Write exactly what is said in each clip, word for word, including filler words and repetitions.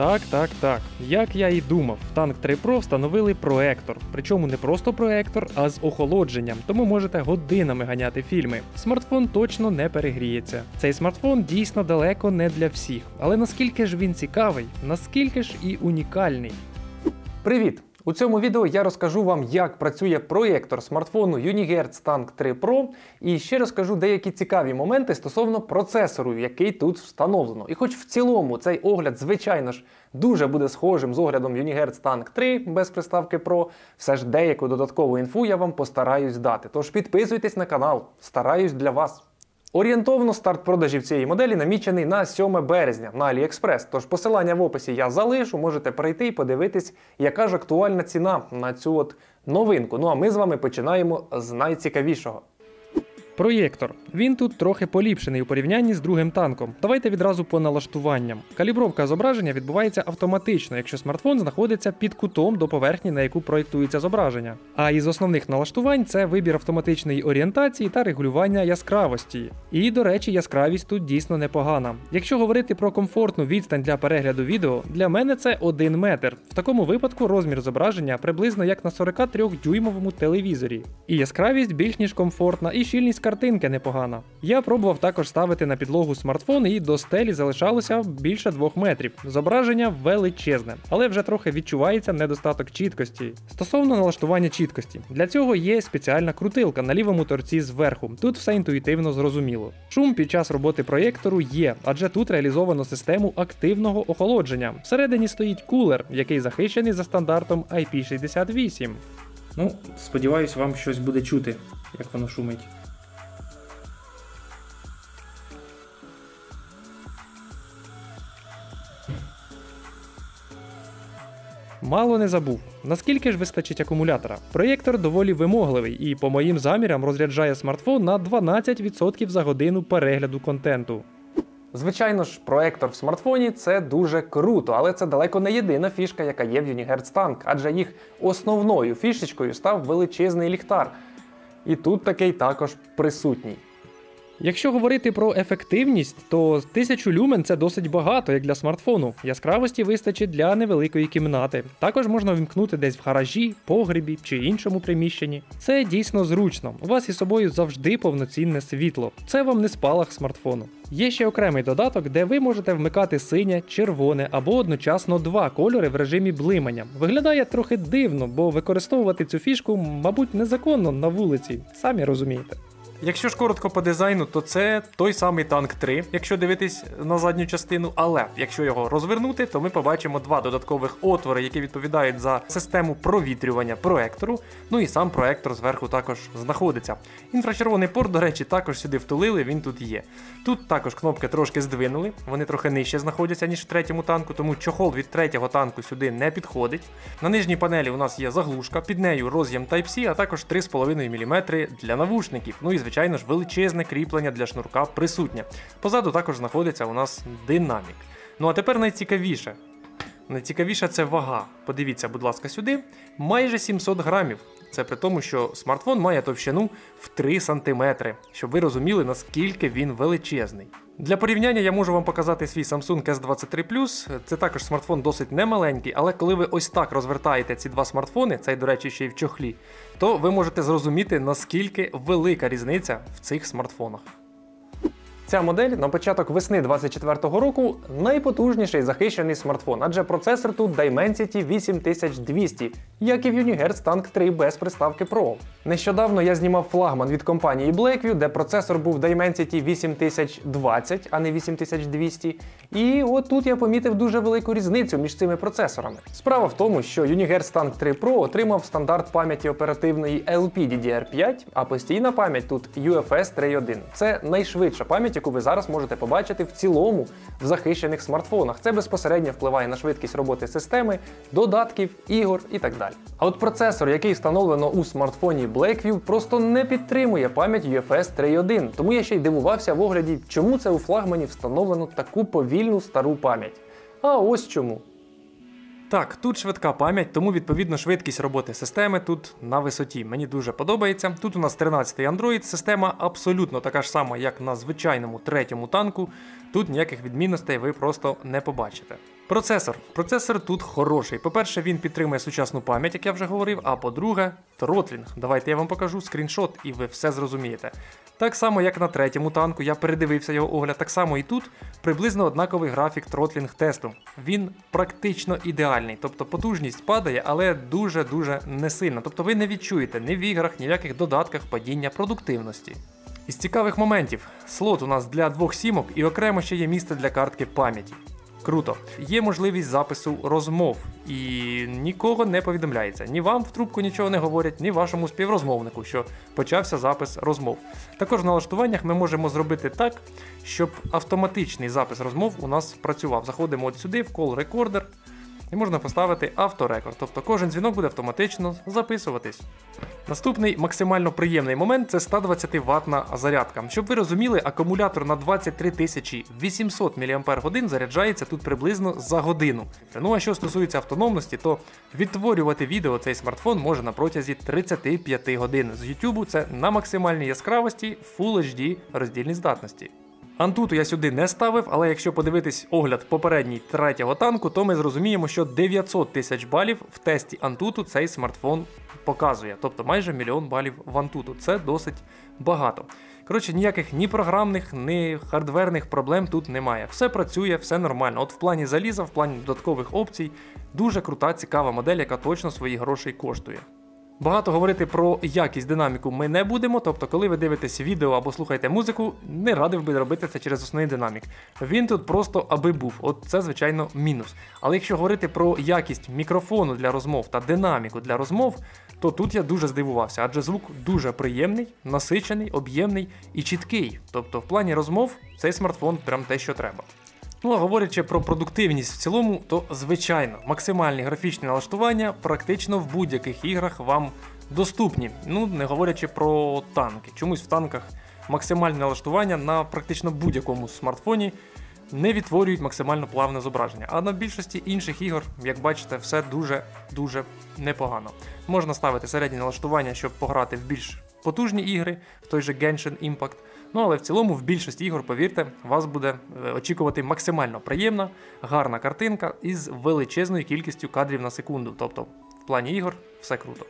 Так, так, так. Як я і думав, в Tank три Pro встановили проектор. Причому не просто проектор, а з охолодженням, тому можете годинами ганяти фільми. Смартфон точно не перегріється. Цей смартфон дійсно далеко не для всіх. Але наскільки ж він цікавий, наскільки ж і унікальний. Привіт! У цьому відео я розкажу вам, як працює проєктор смартфону Unihertz Tank три Pro і ще розкажу деякі цікаві моменти стосовно процесору, який тут встановлено. І хоч в цілому цей огляд, звичайно ж, дуже буде схожим з оглядом Unihertz Tank три без приставки Pro, все ж деяку додаткову інфу я вам постараюсь дати. Тож підписуйтесь на канал, стараюсь для вас. Орієнтовно старт продажів цієї моделі намічений на сьоме березня на AliExpress, тож посилання в описі я залишу, можете перейти і подивитись, яка ж актуальна ціна на цю от новинку. Ну а ми з вами починаємо з найцікавішого. Проєктор. Він тут трохи поліпшений у порівнянні з другим танком. Давайте відразу по налаштуванням. Калібровка зображення відбувається автоматично, якщо смартфон знаходиться під кутом до поверхні, на яку проєктується зображення. А із основних налаштувань це вибір автоматичної орієнтації та регулювання яскравості. І, до речі, яскравість тут дійсно непогана. Якщо говорити про комфортну відстань для перегляду відео, для мене це один метр. В такому випадку розмір зображення приблизно як на сорокатридюймовому телевізорі. І яскравість більш ніж комфортна, і щільність картинки непогана. Я пробував також ставити на підлогу смартфон, і до стелі залишалося більше двох метрів. Зображення величезне, але вже трохи відчувається недостаток чіткості. Стосовно налаштування чіткості, для цього є спеціальна крутилка на лівому торці зверху. Тут все інтуїтивно зрозуміло. Шум під час роботи проєктору є, адже тут реалізовано систему активного охолодження. Всередині стоїть кулер, який захищений за стандартом ай пі шістдесят вісім. Ну, сподіваюсь, вам щось буде чути, як воно шумить. Мало не забув. Наскільки ж вистачить акумулятора? Проєктор доволі вимогливий і, по моїм замірам, розряджає смартфон на дванадцять відсотків за годину перегляду контенту. Звичайно ж, проектор в смартфоні – це дуже круто, але це далеко не єдина фішка, яка є в Unihertz Tank, адже їх основною фішечкою став величезний ліхтар. І тут такий також присутній. Якщо говорити про ефективність, то тисячу люмен – це досить багато, як для смартфону. Яскравості вистачить для невеликої кімнати. Також можна вмкнути десь в гаражі, погребі чи іншому приміщенні. Це дійсно зручно. У вас із собою завжди повноцінне світло. Це вам не спалах смартфону. Є ще окремий додаток, де ви можете вмикати синє, червоне або одночасно два кольори в режимі блимання. Виглядає трохи дивно, бо використовувати цю фішку, мабуть, незаконно на вулиці, самі розумієте. Якщо ж коротко по дизайну, то це той самий Tank три, якщо дивитись на задню частину, але якщо його розвернути, то ми побачимо два додаткових отвори, які відповідають за систему провітрювання проектору, ну і сам проектор зверху також знаходиться. Інфрачервоний порт, до речі, також сюди втулили, він тут є. Тут також кнопки трошки здвинули, вони трохи нижче знаходяться, ніж в третьому танку, тому чохол від третього танку сюди не підходить. На нижній панелі у нас є заглушка, під нею роз'єм Type-C, а також три з половиною міліметри для навушників, ну і звичайно ж, величезне кріплення для шнурка присутнє. Позаду також знаходиться у нас динамік. Ну а тепер найцікавіше. Найцікавіше це вага. Подивіться, будь ласка, сюди. Майже сімсот грамів. Це при тому, що смартфон має товщину в три сантиметри, щоб ви розуміли, наскільки він величезний. Для порівняння я можу вам показати свій Samsung ес двадцять три плюс. Це також смартфон досить немаленький, але коли ви ось так розвертаєте ці два смартфони, цей, до речі, ще й в чохлі, то ви можете зрозуміти, наскільки велика різниця в цих смартфонах. Ця модель на початок весни двадцять четвертого року найпотужніший захищений смартфон, адже процесор тут Dimensity вісім тисяч двісті, як і в Unihertz Tank три без приставки Pro. Нещодавно я знімав флагман від компанії Blackview, де процесор був Dimensity вісім тисяч двадцять, а не вісім тисяч двісті. І от тут я помітив дуже велику різницю між цими процесорами. Справа в тому, що Unihertz Tank три Pro отримав стандарт пам'яті оперативної ел пі ді ді ар п'ять, а постійна пам'ять тут ю еф ес три точка один. Це найшвидша пам'ять, яку ви зараз можете побачити в цілому в захищених смартфонах. Це безпосередньо впливає на швидкість роботи системи, додатків, ігор і так далі. А от процесор, який встановлено у смартфоні Blackview, просто не підтримує пам'ять ю еф ес три точка один. Тому я ще й дивувався в огляді, чому це у флагмані встановлено таку повільну стару пам'ять. А ось чому. Так, тут швидка пам'ять, тому відповідно швидкість роботи системи тут на висоті. Мені дуже подобається. Тут у нас тринадцятий Android, система абсолютно така ж сама, як на звичайному третьому танку. Тут ніяких відмінностей ви просто не побачите. Процесор. Процесор тут хороший. По-перше, він підтримує сучасну пам'ять, як я вже говорив, а по-друге, тротлінг. Давайте я вам покажу скріншот і ви все зрозумієте. Так само, як на третьому танку, я передивився його огляд, так само і тут приблизно однаковий графік тротлінг тесту. Він практично ідеальний, тобто потужність падає, але дуже-дуже не сильно. Тобто ви не відчуєте ні в іграх, ні в яких додатках падіння продуктивності. Із цікавих моментів, слот у нас для двох сімок і окремо ще є місце для картки пам'яті. Круто. Є можливість запису розмов і нікого не повідомляється. Ні вам в трубку нічого не говорять, ні вашому співрозмовнику, що почався запис розмов. Також в налаштуваннях ми можемо зробити так, щоб автоматичний запис розмов у нас працював. Заходимо от сюди в Call Recorder і можна поставити авторекорд, тобто кожен дзвінок буде автоматично записуватись. Наступний максимально приємний момент – це сто двадцять ваттна зарядка. Щоб ви розуміли, акумулятор на двадцять три тисячі вісімсот мАч заряджається тут приблизно за годину. Ну а що стосується автономності, то відтворювати відео цей смартфон може на протязі тридцяти п'яти годин. З YouTube це на максимальній яскравості Full ейч ді роздільній здатності. Antutu я сюди не ставив, але якщо подивитись огляд попередній третього танку, то ми зрозуміємо, що дев'ятсот тисяч балів в тесті Antutu цей смартфон показує. Тобто майже мільйон балів в Antutu. Це досить багато. Коротше, ніяких ні програмних, ні хардверних проблем тут немає. Все працює, все нормально. От в плані заліза, в плані додаткових опцій, дуже крута, цікава модель, яка точно свої гроші коштує. Багато говорити про якість, динаміку ми не будемо, тобто коли ви дивитесь відео або слухаєте музику, не радив би робити це через основний динамік. Він тут просто аби був, от це звичайно мінус. Але якщо говорити про якість мікрофону для розмов та динаміку для розмов, то тут я дуже здивувався, адже звук дуже приємний, насичений, об'ємний і чіткий. Тобто в плані розмов цей смартфон прям те, що треба. Ну а говорячи про продуктивність в цілому, то звичайно, максимальні графічні налаштування практично в будь-яких іграх вам доступні. Ну, не говорячи про танки. Чомусь в танках максимальне налаштування на практично будь-якому смартфоні не відтворюють максимально плавне зображення. А на більшості інших ігор, як бачите, все дуже-дуже непогано. Можна ставити середні налаштування, щоб пограти в більш потужні ігри, в той же Genshin Impact. Ну, але в цілому в більшості ігор, повірте, вас буде очікувати максимально приємна, гарна картинка із величезною кількістю кадрів на секунду. Тобто, в плані ігор все круто.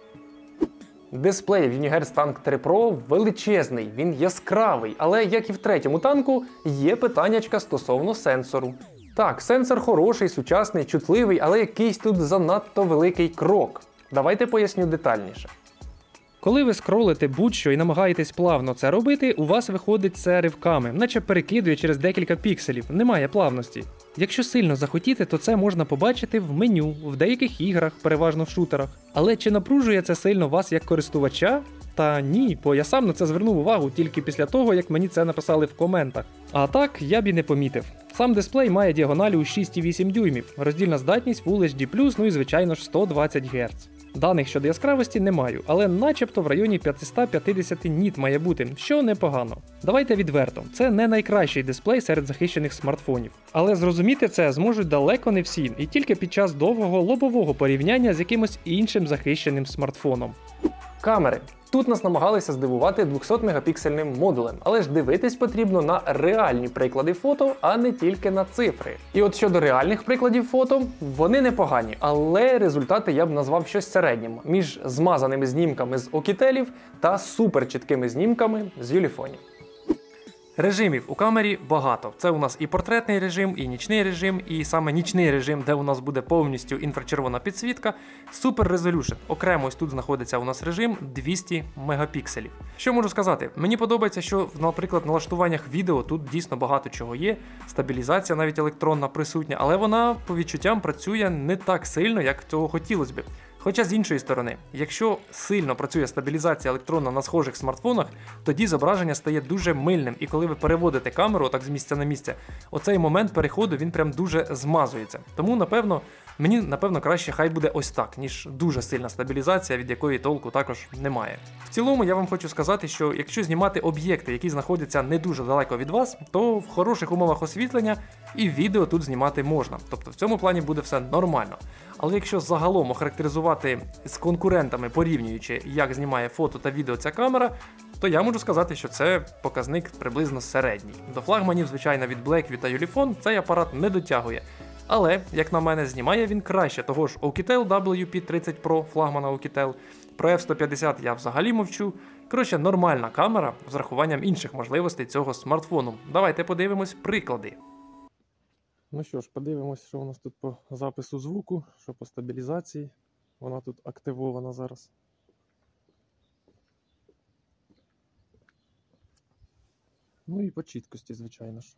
Дисплей в Unihertz Tank три Pro величезний, він яскравий, але, як і в третьому танку, є питаннячка стосовно сенсору. Так, сенсор хороший, сучасний, чутливий, але якийсь тут занадто великий крок. Давайте поясню детальніше. Коли ви скролите будь-що і намагаєтесь плавно це робити, у вас виходить це ривками, наче перекидує через декілька пікселів, немає плавності. Якщо сильно захотіти, то це можна побачити в меню, в деяких іграх, переважно в шутерах. Але чи напружує це сильно вас як користувача? Та ні, бо я сам на це звернув увагу тільки після того, як мені це написали в коментах. А так, я б і не помітив. Сам дисплей має діагональ у шість цілих вісім дюймів, роздільна здатність Full ейч ді плюс, ну і звичайно ж сто двадцять герц. Даних щодо яскравості не маю, але начебто в районі п'ятсот п'ятдесят ніт має бути, що непогано. Давайте відверто, це не найкращий дисплей серед захищених смартфонів. Але зрозуміти це зможуть далеко не всі, і тільки під час довгого лобового порівняння з якимось іншим захищеним смартфоном. Камери. Тут нас намагалися здивувати двохсотмегапіксельним модулем, але ж дивитись потрібно на реальні приклади фото, а не тільки на цифри. І от щодо реальних прикладів фото, вони непогані, але результати я б назвав щось середнім, між змазаними знімками з окітелів та суперчіткими знімками з юліфонів. Режимів у камері багато. Це у нас і портретний режим, і нічний режим, і саме нічний режим, де у нас буде повністю інфрачервона підсвітка, Super Resolution. Окремо ось тут знаходиться у нас режим двісті мегапікселів. Що можу сказати? Мені подобається, що, наприклад, в налаштуваннях відео тут дійсно багато чого є, стабілізація навіть електронна присутня, але вона по відчуттям працює не так сильно, як цього хотілося б. Хоча з іншої сторони, якщо сильно працює стабілізація електронна на схожих смартфонах, тоді зображення стає дуже мильним, і коли ви переводите камеру отак з місця на місце, оцей момент переходу він прям дуже змазується. Тому, напевно, мені, напевно, краще хай буде ось так, ніж дуже сильна стабілізація, від якої толку також немає. В цілому я вам хочу сказати, що якщо знімати об'єкти, які знаходяться не дуже далеко від вас, то в хороших умовах освітлення і відео тут знімати можна. Тобто в цьому плані буде все нормально. Але якщо загалом охарактеризувати з конкурентами, порівнюючи, як знімає фото та відео ця камера, то я можу сказати, що це показник приблизно середній. До флагманів, звичайно, від Blackview та Ulefone цей апарат не дотягує. Але, як на мене, знімає він краще того ж Oukitel дабл ю пі тридцять Pro, флагмана Oukitel. Про еф сто п'ятдесят я взагалі мовчу. Коротше, нормальна камера з рахуванням інших можливостей цього смартфону. Давайте подивимось приклади. Ну що ж, подивимось, що у нас тут по запису звуку, що по стабілізації. Вона тут активована зараз. Ну і по чіткості, звичайно ж.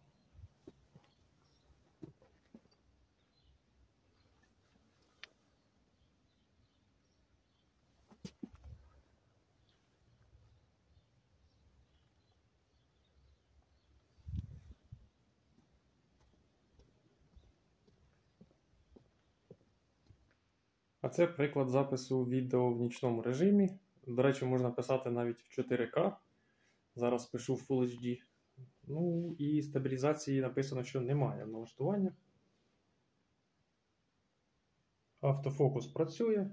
А це приклад запису відео в нічному режимі. До речі, можна писати навіть в чотири ка. Зараз пишу в Full ейч ді. Ну і стабілізації написано, що немає в налаштуваннях. Автофокус працює.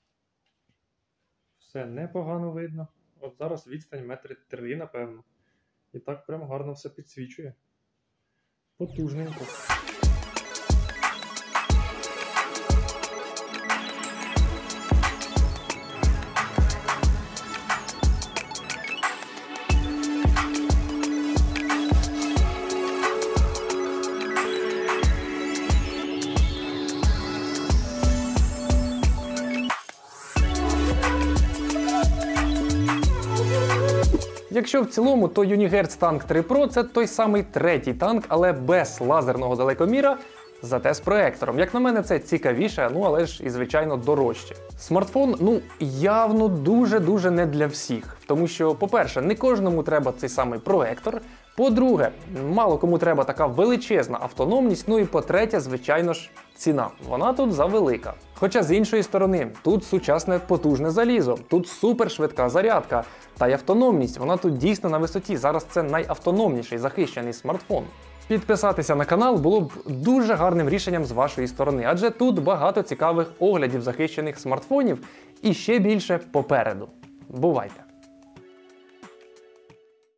Все непогано видно. От зараз відстань метри три, напевно. І так прям гарно все підсвічує. Потужненько. Якщо в цілому, то Unihertz Tank три Pro – це той самий третій танк, але без лазерного далекоміра, зате з проектором. Як на мене, це цікавіше, ну але ж і, звичайно, дорожче. Смартфон, ну, явно дуже-дуже не для всіх. Тому що, по-перше, не кожному треба цей самий проектор. По-друге, мало кому треба така величезна автономність. Ну і по-третє, звичайно ж, ціна. Вона тут завелика. Хоча з іншої сторони, тут сучасне потужне залізо, тут супершвидка зарядка. Та й автономність, вона тут дійсно на висоті. Зараз це найавтономніший захищений смартфон. Підписатися на канал було б дуже гарним рішенням з вашої сторони, адже тут багато цікавих оглядів захищених смартфонів і ще більше попереду. Бувайте!